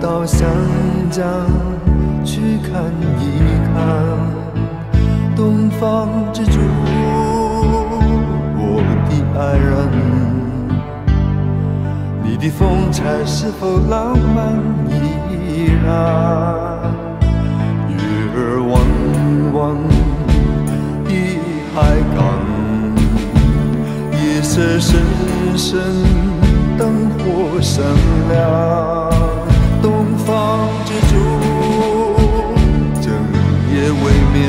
到湘江去看一看东方之珠，我的爱人。你的风采是否浪漫依然？月儿弯弯的海港，夜色深深，灯火闪亮。东方之珠，整夜未眠，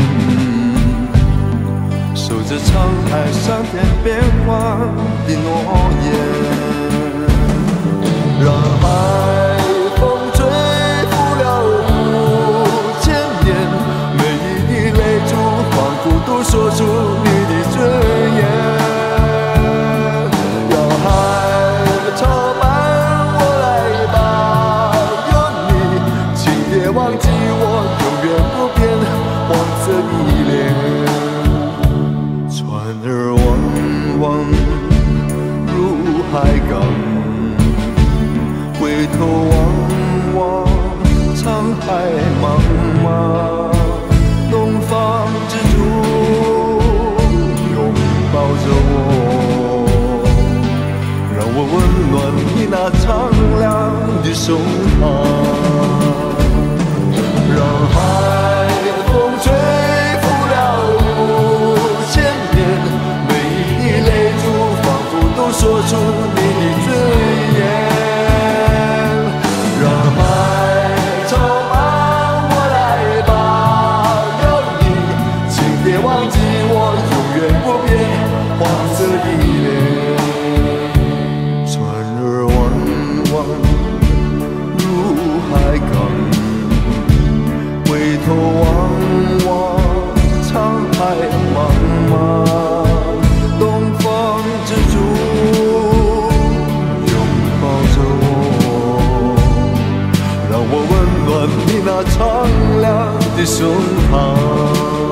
守着沧海桑田变幻的诺言。让海风吹拂了5000年，每一滴泪珠仿佛都说出你的尊严。让海潮伴我来吧，有你，请别忘记我永远不变黄色的脸。船儿汪汪入海港，回头望望沧海茫茫，东方之珠拥抱着我，让我温暖你那苍凉的胸膛。让海风吹拂了5000年，每一滴泪珠仿佛都说出你的尊严。回头望望沧海茫茫，东方之珠拥抱着我，让我温暖你那苍凉的胸膛。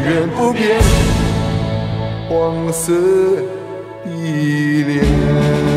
黄色的脸。